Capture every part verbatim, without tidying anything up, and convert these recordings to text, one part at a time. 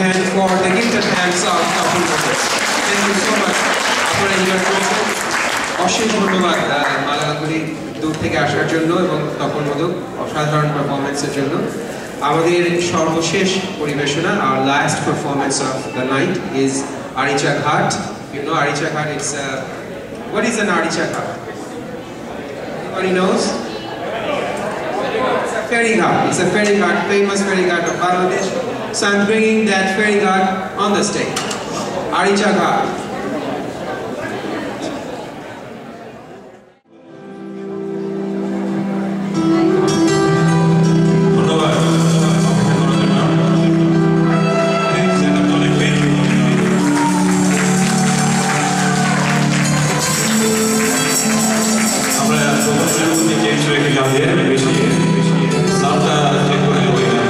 And for the gifted hands of Kapil Brothers. Thank you so much. আপনারা enjoy করেছেন। অশেষ ধন্যবাদ মালাগুলি দূর থেকে আসার জন্য এবং তপন মোদক অসাধারণ পারফরমেন্সের জন্য। আমাদের সর্বশেষ পরিবেশনা, our last performance of the night is Aricha Ghat. You know Aricha Ghat, it's uh, what is an Aricha Ghat? Anybody knows? It's a ferry ghat. It's a ferry ghat, famous ferry ghat of Bangladesh. So I'm bringing that ferry ghat on the stage. Aricha Ghat.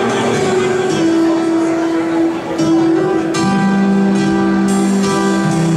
Thank you.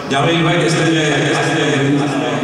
Jamil ভাই স্টেজে